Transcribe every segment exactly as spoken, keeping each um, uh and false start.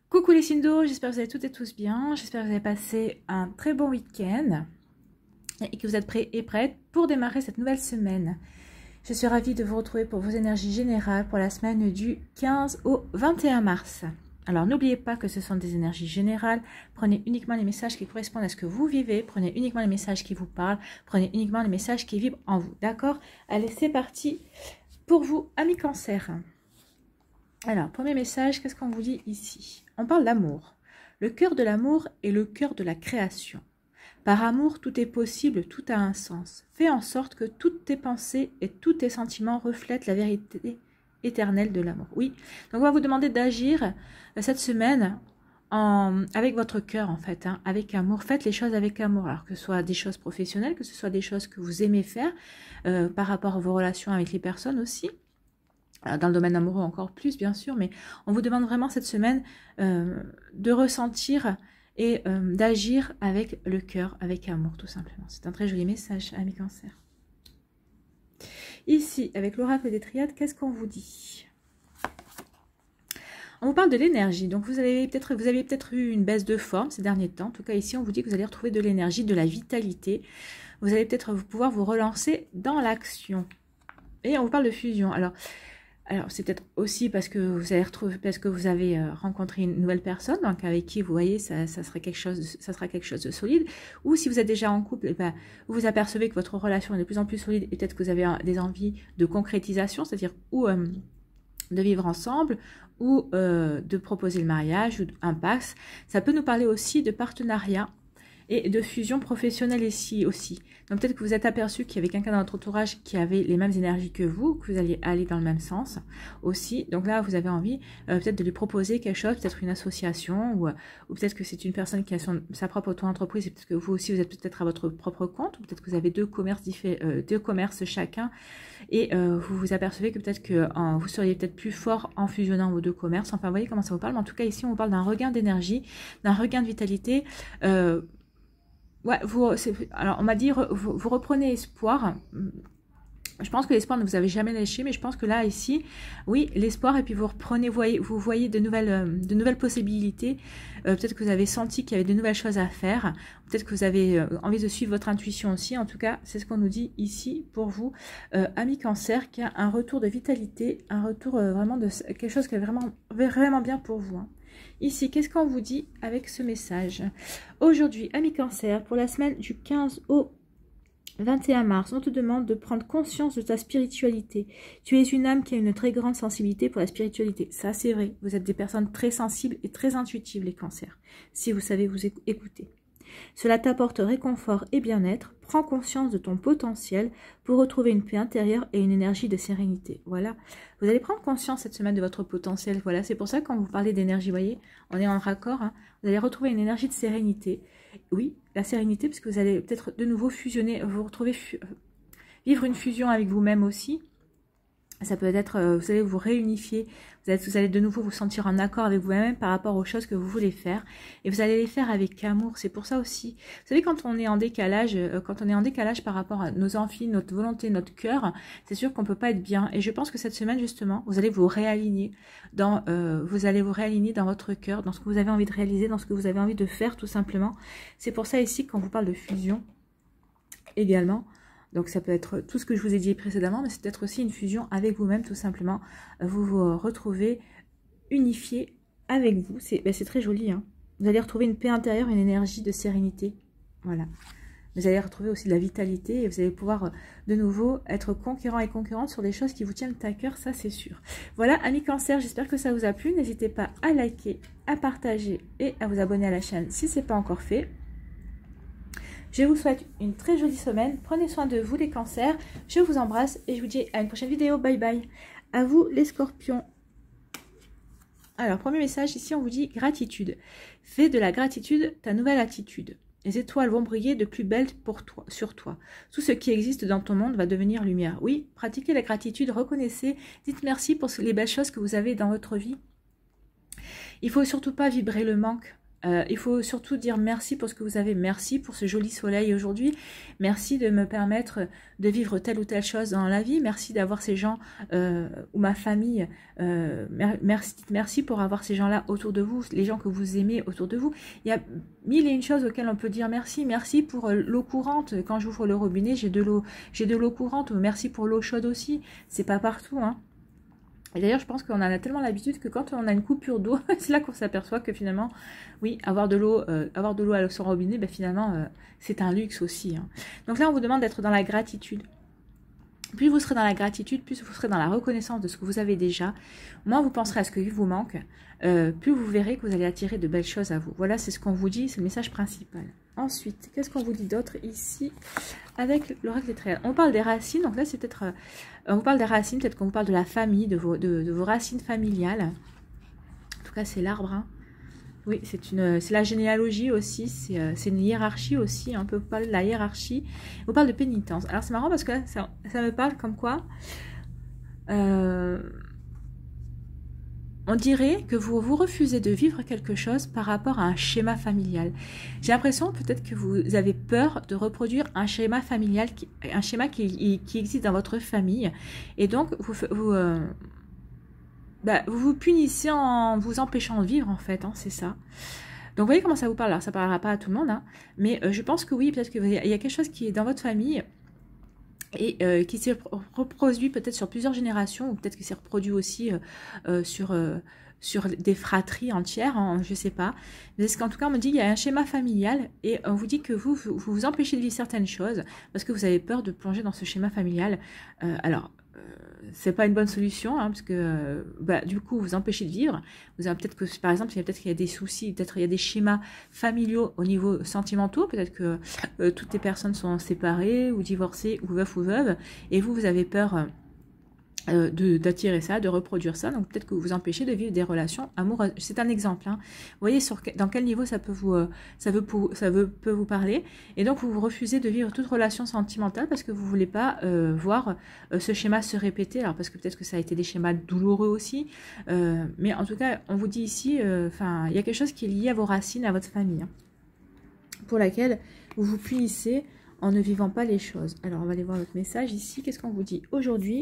Coucou les Sindo, j'espère que vous allez toutes et tous bien, j'espère que vous avez passé un très bon week-end et que vous êtes prêts et prêtes pour démarrer cette nouvelle semaine. Je suis ravie de vous retrouver pour vos énergies générales pour la semaine du quinze au vingt et un mars. Alors n'oubliez pas que ce sont des énergies générales, prenez uniquement les messages qui correspondent à ce que vous vivez, prenez uniquement les messages qui vous parlent, prenez uniquement les messages qui vibrent en vous, d'accord? Allez, c'est parti pour vous, amis Cancer. Alors, premier message, qu'est-ce qu'on vous dit ici? On parle d'amour. Le cœur de l'amour est le cœur de la création. Par amour, tout est possible, tout a un sens. Fais en sorte que toutes tes pensées et tous tes sentiments reflètent la vérité éternelle de l'amour. Oui, donc on va vous demander d'agir cette semaine en, avec votre cœur en fait, hein, avec amour. Faites les choses avec amour, alors que ce soit des choses professionnelles, que ce soit des choses que vous aimez faire, euh, par rapport à vos relations avec les personnes aussi. Dans le domaine amoureux encore plus bien sûr, mais on vous demande vraiment cette semaine euh, de ressentir et euh, d'agir avec le cœur, avec amour tout simplement. C'est un très joli message, amis Cancer. Ici, avec l'oracle des triades, qu'est-ce qu'on vous dit? On vous parle de l'énergie, donc vous avez peut-être vous avez peut-être eu une baisse de forme ces derniers temps. En tout cas ici, on vous dit que vous allez retrouver de l'énergie, de la vitalité. Vous allez peut-être pouvoir vous relancer dans l'action. Et on vous parle de fusion. Alors, Alors, c'est peut-être aussi parce que vous avez retrouvé, parce que vous avez euh, rencontré une nouvelle personne, donc avec qui vous voyez, ça, ça serait quelque chose, de, ça sera quelque chose de solide. Ou si vous êtes déjà en couple, eh ben, vous vous apercevez que votre relation est de plus en plus solide et peut-être que vous avez un, des envies de concrétisation, c'est-à-dire ou euh, de vivre ensemble, ou euh, de proposer le mariage, ou un pax. Ça peut nous parler aussi de partenariat et de fusion professionnelle ici aussi. Donc peut-être que vous êtes aperçu qu'il y avait quelqu'un dans votre entourage qui avait les mêmes énergies que vous, que vous alliez aller dans le même sens aussi. Donc là, vous avez envie euh, peut-être de lui proposer quelque chose, peut-être une association, ou, ou peut-être que c'est une personne qui a son, sa propre auto-entreprise, et peut-être que vous aussi, vous êtes peut-être à votre propre compte, ou peut-être que vous avez deux commerces, euh, deux commerces chacun, et euh, vous vous apercevez que peut-être que euh, vous seriez peut-être plus fort en fusionnant vos deux commerces. Enfin, vous voyez comment ça vous parle. Mais en tout cas, ici, on vous parle d'un regain d'énergie, d'un regain de vitalité. Euh, Ouais, vous, alors on m'a dit, vous, vous reprenez espoir. Je pense que l'espoir ne vous avez jamais lâché, mais je pense que là, ici, oui, l'espoir, et puis vous reprenez, vous voyez, vous voyez de nouvelles, de nouvelles possibilités. Euh, peut-être que vous avez senti qu'il y avait de nouvelles choses à faire. Peut-être que vous avez euh, envie de suivre votre intuition aussi. En tout cas, c'est ce qu'on nous dit ici pour vous, euh, amis Cancer, qui a un retour de vitalité, un retour euh, vraiment de quelque chose qui est vraiment, vraiment bien pour vous. Hein. Ici, qu'est-ce qu'on vous dit avec ce message? Aujourd'hui, amis Cancer, pour la semaine du quinze au vingt et un mars, on te demande de prendre conscience de ta spiritualité. Tu es une âme qui a une très grande sensibilité pour la spiritualité. Ça, c'est vrai. Vous êtes des personnes très sensibles et très intuitives, les Cancers, si vous savez vous écouter. Cela t'apporte réconfort et bien-être. Prends conscience de ton potentiel pour retrouver une paix intérieure et une énergie de sérénité. Voilà. Vous allez prendre conscience cette semaine de votre potentiel. Voilà. C'est pour ça que quand vous parlez d'énergie, vous voyez, on est en raccord. Hein, vous allez retrouver une énergie de sérénité. Oui, la sérénité, parce que vous allez peut-être de nouveau fusionner, vous retrouver, vivre une fusion avec vous-même aussi. Ça peut être, euh, vous allez vous réunifier, vous allez, vous allez de nouveau vous sentir en accord avec vous-même par rapport aux choses que vous voulez faire. Et vous allez les faire avec amour, c'est pour ça aussi. Vous savez, quand on est en décalage, euh, quand on est en décalage par rapport à nos envies, notre volonté, notre cœur, c'est sûr qu'on peut pas être bien. Et je pense que cette semaine, justement, vous allez vous réaligner dans, euh, vous allez vous réaligner dans votre cœur, dans ce que vous avez envie de réaliser, dans ce que vous avez envie de faire, tout simplement. C'est pour ça ici, quand on vous parle de fusion, également, donc ça peut être tout ce que je vous ai dit précédemment, mais c'est peut-être aussi une fusion avec vous-même, tout simplement. Vous vous retrouvez unifié avec vous. C'est ben très joli. Hein. Vous allez retrouver une paix intérieure, une énergie de sérénité. Voilà. Vous allez retrouver aussi de la vitalité et vous allez pouvoir de nouveau être conquérant et concurrente sur des choses qui vous tiennent à cœur, ça c'est sûr. Voilà, amis Cancer, j'espère que ça vous a plu. N'hésitez pas à liker, à partager et à vous abonner à la chaîne si ce n'est pas encore fait. Je vous souhaite une très jolie semaine. Prenez soin de vous les Cancers. Je vous embrasse et je vous dis à une prochaine vidéo. Bye bye. À vous les Scorpions. Alors, premier message, ici on vous dit gratitude. Fais de la gratitude ta nouvelle attitude. Les étoiles vont briller de plus belle pour toi, sur toi. Tout ce qui existe dans ton monde va devenir lumière. Oui, pratiquez la gratitude, reconnaissez, dites merci pour les belles choses que vous avez dans votre vie. Il ne faut surtout pas vibrer le manque. Euh, il faut surtout dire merci pour ce que vous avez. Merci pour ce joli soleil aujourd'hui. Merci de me permettre de vivre telle ou telle chose dans la vie. Merci d'avoir ces gens euh, ou ma famille. Euh, merci, merci pour avoir ces gens-là autour de vous, les gens que vous aimez autour de vous. Il y a mille et une choses auxquelles on peut dire merci. Merci pour l'eau courante. Quand j'ouvre le robinet, j'ai de l'eau, j'ai de l'eau courante. Merci pour l'eau chaude aussi. C'est pas partout, hein. Et d'ailleurs, je pense qu'on en a tellement l'habitude que quand on a une coupure d'eau, c'est là qu'on s'aperçoit que finalement, oui, avoir de l'eau euh, avoir de l'eau à son robinet, ben finalement, euh, c'est un luxe aussi, hein. Donc là, on vous demande d'être dans la gratitude. Plus vous serez dans la gratitude, plus vous serez dans la reconnaissance de ce que vous avez déjà, moins vous penserez à ce qui vous manque, euh, plus vous verrez que vous allez attirer de belles choses à vous. Voilà, c'est ce qu'on vous dit, c'est le message principal. Ensuite, qu'est-ce qu'on vous dit d'autre ici avec l'oracle des tréades? On parle des racines, donc là c'est peut-être, euh, on vous parle des racines, peut-être qu'on vous parle de la famille, de vos, de, de vos racines familiales. En tout cas, c'est l'arbre, hein. Oui, c'est une, c'est la généalogie aussi, c'est euh, une hiérarchie aussi, on peut parler de la hiérarchie. On vous parle de pénitence. Alors c'est marrant parce que là, ça, ça me parle comme quoi euh, on dirait que vous vous refusez de vivre quelque chose par rapport à un schéma familial. J'ai l'impression peut-être que vous avez peur de reproduire un schéma familial, qui, un schéma qui, qui existe dans votre famille. Et donc, vous... vous euh, Bah, vous vous punissez en vous empêchant de vivre, en fait, hein, c'est ça. Donc, vous voyez comment ça vous parle. Alors, ça ne parlera pas à tout le monde, hein, mais euh, je pense que oui, peut-être qu'il y a quelque chose qui est dans votre famille et euh, qui s'est reproduit peut-être sur plusieurs générations, ou peut-être qu'il s'est reproduit aussi euh, euh, sur, euh, sur des fratries entières, hein, je ne sais pas. Mais ce qu'en tout cas, on me dit qu'il y a un schéma familial et on vous dit que vous, vous vous empêchez de vivre certaines choses parce que vous avez peur de plonger dans ce schéma familial. Euh, alors, c'est pas une bonne solution, hein, parce que euh, bah, du coup vous empêchez de vivre. Vous avez peut-être que par exemple il y a peut-être qu'il y a des soucis, peut-être il y a des schémas familiaux au niveau sentimentaux, peut-être que euh, toutes les personnes sont séparées ou divorcées ou veufs ou veuves, et vous vous avez peur euh, euh, d'attirer ça, de reproduire ça, donc peut-être que vous vous empêchez de vivre des relations amoureuses. C'est un exemple, hein. Vous voyez sur dans quel niveau ça peut vous, euh, ça veut pour, ça veut, peut vous parler, et donc vous vous refusez de vivre toute relation sentimentale parce que vous voulez pas euh, voir euh, ce schéma se répéter, alors parce que peut-être que ça a été des schémas douloureux aussi, euh, mais en tout cas on vous dit ici, enfin euh, il y a quelque chose qui est lié à vos racines, à votre famille, hein, pour laquelle vous vous punissez en ne vivant pas les choses. Alors on va aller voir notre message ici, qu'est-ce qu'on vous dit aujourd'hui?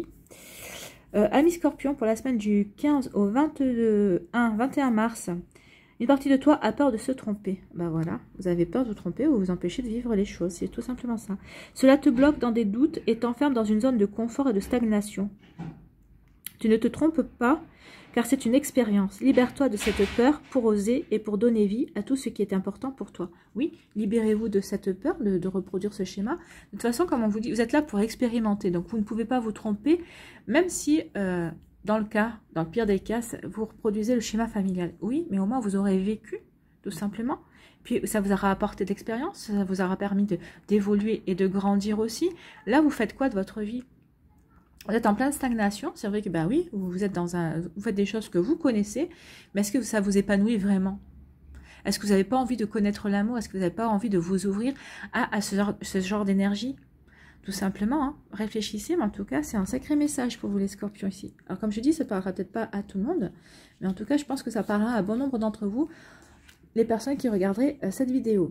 Euh, Amis Scorpion, pour la semaine du quinze au vingt-deux, un, vingt et un mars, une partie de toi a peur de se tromper. Ben voilà, vous avez peur de vous tromper ou vous empêchez de vivre les choses, c'est tout simplement ça. Cela te bloque dans des doutes et t'enferme dans une zone de confort et de stagnation. Tu ne te trompes pas, car c'est une expérience. Libère-toi de cette peur pour oser et pour donner vie à tout ce qui est important pour toi. Oui, libérez-vous de cette peur de, de reproduire ce schéma. De toute façon, comme on vous dit, vous êtes là pour expérimenter, donc vous ne pouvez pas vous tromper, même si, euh, dans le cas, dans le pire des cas, vous reproduisez le schéma familial. Oui, mais au moins vous aurez vécu, tout simplement. Puis ça vous aura apporté de l'expérience, ça vous aura permis d'évoluer et de grandir aussi. Là, vous faites quoi de votre vie ? Vous êtes en pleine stagnation, c'est vrai que bah oui, vous êtes dans un, vous faites des choses que vous connaissez, mais est-ce que ça vous épanouit vraiment? Est-ce que vous n'avez pas envie de connaître l'amour? Est-ce que vous n'avez pas envie de vous ouvrir à, à ce genre, ce genre d'énergie? Tout simplement, hein, réfléchissez, mais en tout cas, c'est un sacré message pour vous les scorpions ici. Alors comme je dis, ça ne parlera peut-être pas à tout le monde, mais en tout cas, je pense que ça parlera à bon nombre d'entre vous, les personnes qui regarderaient euh, cette vidéo.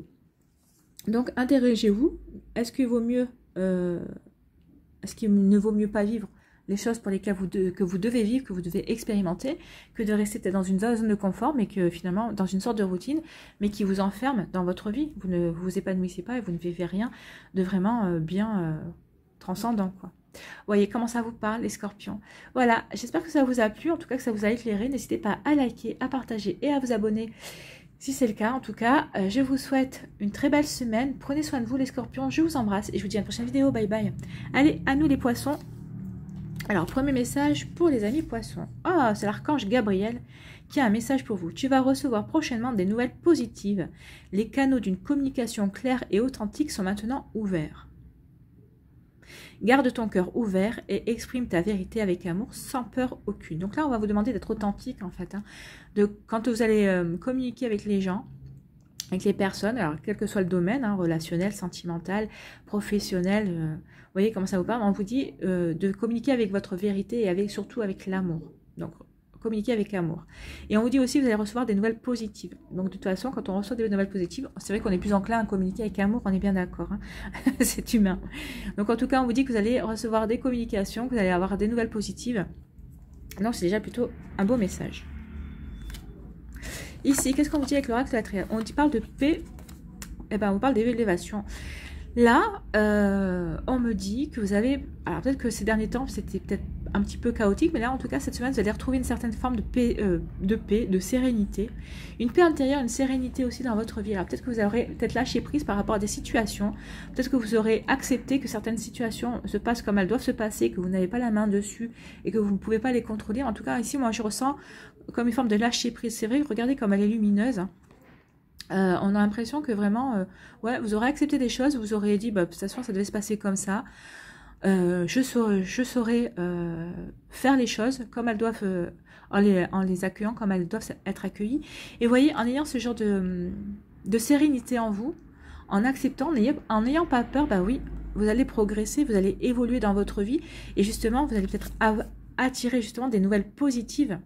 Donc, interrogez-vous, est-ce qu'il vaut mieux... Euh, Est-ce qu'il ne vaut mieux pas vivre les choses pour lesquelles vous de, que vous devez vivre, que vous devez expérimenter, que de rester dans une zone de confort, mais que finalement, dans une sorte de routine, mais qui vous enferme dans votre vie. Vous ne vous, vous épanouissez pas et vous ne vivez rien de vraiment euh, bien euh, transcendant, quoi. Vous voyez comment ça vous parle, les scorpions. Voilà, j'espère que ça vous a plu, en tout cas que ça vous a éclairé. N'hésitez pas à liker, à partager et à vous abonner si c'est le cas. En tout cas, euh, je vous souhaite une très belle semaine. Prenez soin de vous les scorpions. Je vous embrasse et je vous dis à une prochaine vidéo. Bye bye. Allez, à nous les poissons. Alors, premier message pour les amis poissons. Ah, oh, c'est l'archange Gabriel qui a un message pour vous. Tu vas recevoir prochainement des nouvelles positives. Les canaux d'une communication claire et authentique sont maintenant ouverts. Garde ton cœur ouvert et exprime ta vérité avec amour sans peur aucune. Donc là, on va vous demander d'être authentique en fait. Hein, de, quand vous allez euh, communiquer avec les gens, avec les personnes, alors quel que soit le domaine, hein, relationnel, sentimental, professionnel, euh, vous voyez comment ça vous parle, on vous dit euh, de communiquer avec votre vérité et avec, surtout avec l'amour. Donc communiquer avec amour. Et on vous dit aussi que vous allez recevoir des nouvelles positives. Donc de toute façon, quand on reçoit des nouvelles positives, c'est vrai qu'on est plus enclin à communiquer avec amour, on est bien d'accord. Hein. C'est humain. Donc en tout cas, on vous dit que vous allez recevoir des communications, que vous allez avoir des nouvelles positives. Donc c'est déjà plutôt un beau message. Ici, qu'est-ce qu'on vous dit avec l'oracle de la triade? On dit, parle de paix, eh ben, on parle d'élévation. Là, euh, on me dit que vous avez... Alors peut-être que ces derniers temps, c'était peut-être un petit peu chaotique, mais là, en tout cas, cette semaine, vous allez retrouver une certaine forme de paix, euh, de paix, de sérénité. Une paix intérieure, une sérénité aussi dans votre vie. Alors peut-être que vous aurez peut-être lâché prise par rapport à des situations. Peut-être que vous aurez accepté que certaines situations se passent comme elles doivent se passer, que vous n'avez pas la main dessus et que vous ne pouvez pas les contrôler. En tout cas, ici, moi, je ressens comme une forme de lâcher prise. C'est vrai, regardez comme elle est lumineuse. Euh, on a l'impression que vraiment, euh, ouais, vous aurez accepté des choses, vous aurez dit, bah, de toute façon, ça devait se passer comme ça. Euh, je saurais, je saurais euh, faire les choses comme elles doivent, euh, en, les, en les accueillant, comme elles doivent être accueillies. Et vous voyez, en ayant ce genre de, de sérénité en vous, en acceptant, en n'ayant pas peur, bah oui, vous allez progresser, vous allez évoluer dans votre vie. Et justement, vous allez peut-être attirer justement des nouvelles positives.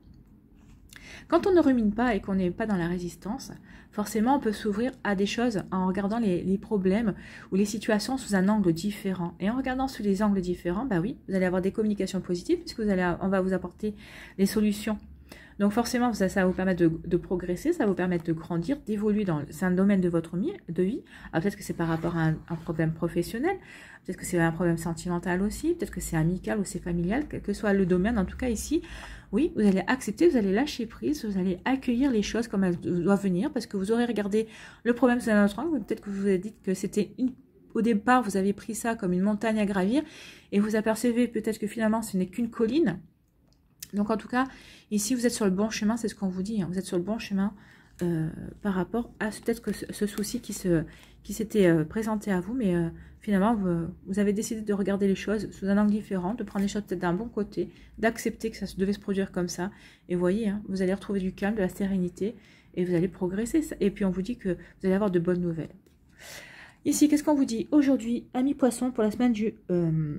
Quand on ne rumine pas et qu'on n'est pas dans la résistance, forcément on peut s'ouvrir à des choses en regardant les, les problèmes ou les situations sous un angle différent. Et en regardant sous des angles différents, bah oui, vous allez avoir des communications positives puisque vous allez, on va vous apporter les solutions. Donc forcément, ça, ça va vous permettre de, de progresser, ça va vous permettre de grandir, d'évoluer dans un domaine de votre de vie. Peut-être que c'est par rapport à un, un problème professionnel, peut-être que c'est un problème sentimental aussi, peut-être que c'est amical ou c'est familial, quel que soit le domaine. En tout cas ici, oui, vous allez accepter, vous allez lâcher prise, vous allez accueillir les choses comme elles doivent venir parce que vous aurez regardé le problème sous un autre angle. Peut-être que vous vous avez dit que c'était une... Au départ, vous avez pris ça comme une montagne à gravir et vous apercevez peut-être que finalement, ce n'est qu'une colline. Donc en tout cas, ici, vous êtes sur le bon chemin, c'est ce qu'on vous dit. Hein, vous êtes sur le bon chemin euh, par rapport à peut-être que ce, ce souci qui se qui s'était euh, présenté à vous, mais euh, finalement, vous, vous avez décidé de regarder les choses sous un angle différent, de prendre les choses peut-être d'un bon côté, d'accepter que ça devait se produire comme ça. Et vous voyez, hein, vous allez retrouver du calme, de la sérénité, et vous allez progresser. Et puis on vous dit que vous allez avoir de bonnes nouvelles. Ici, qu'est-ce qu'on vous dit? Aujourd'hui, amis poissons, pour la semaine du... Euh,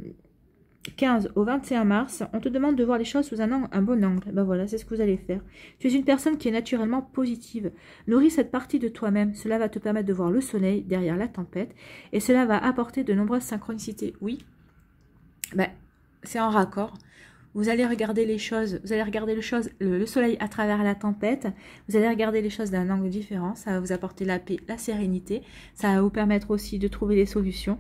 quinze au vingt et un mars, on te demande de voir les choses sous un, angle, un bon angle. Ben voilà, c'est ce que vous allez faire. Tu es une personne qui est naturellement positive. Nourris cette partie de toi-même. Cela va te permettre de voir le soleil derrière la tempête. Et cela va apporter de nombreuses synchronicités. Oui, ben, c'est en raccord. Vous allez regarder les choses, vous allez regarder les choses, le, le soleil à travers la tempête. Vous allez regarder les choses d'un angle différent. Ça va vous apporter la paix, la sérénité. Ça va vous permettre aussi de trouver des solutions.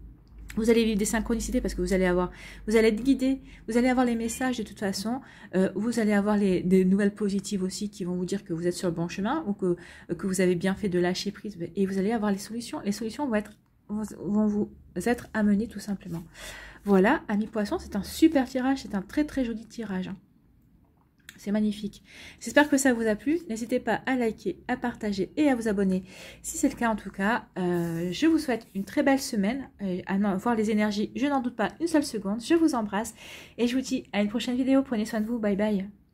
Vous allez vivre des synchronicités parce que vous allez avoir, vous allez être guidé, vous allez avoir les messages de toute façon, euh, vous allez avoir les, des nouvelles positives aussi qui vont vous dire que vous êtes sur le bon chemin ou que, que vous avez bien fait de lâcher prise et vous allez avoir les solutions. Les solutions vont, être, vont vous être amenées tout simplement. Voilà, amis poissons, c'est un super tirage, c'est un très très joli tirage. C'est magnifique. J'espère que ça vous a plu. N'hésitez pas à liker, à partager et à vous abonner si c'est le cas en tout cas. Euh, je vous souhaite une très belle semaine. Euh, à voir les énergies, je n'en doute pas une seule seconde. Je vous embrasse et je vous dis à une prochaine vidéo. Prenez soin de vous. Bye bye.